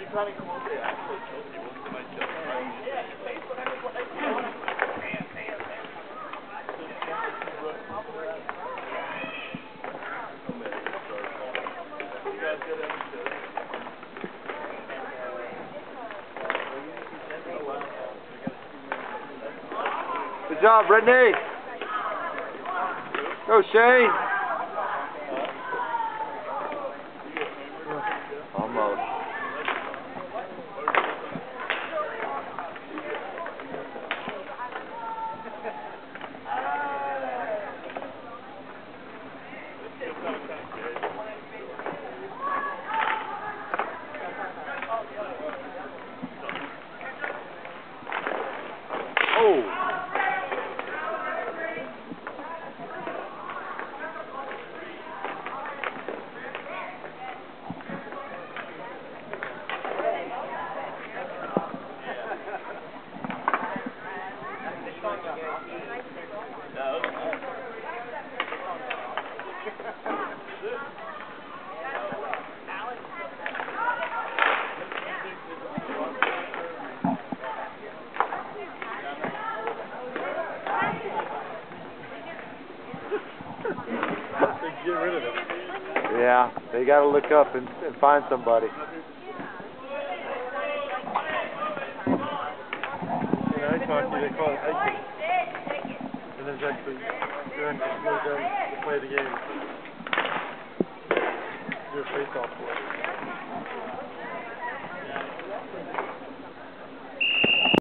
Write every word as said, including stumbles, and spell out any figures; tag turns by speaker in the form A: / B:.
A: Good job, Brittany. Go, Shane. Almost. Oh.
B: Get rid of it.
A: Yeah, they got to look up and, and find somebody.
B: You know, I talked to you, they call it hiking. And there's actually, you're actually slow down to play the game. You're a face-off for it.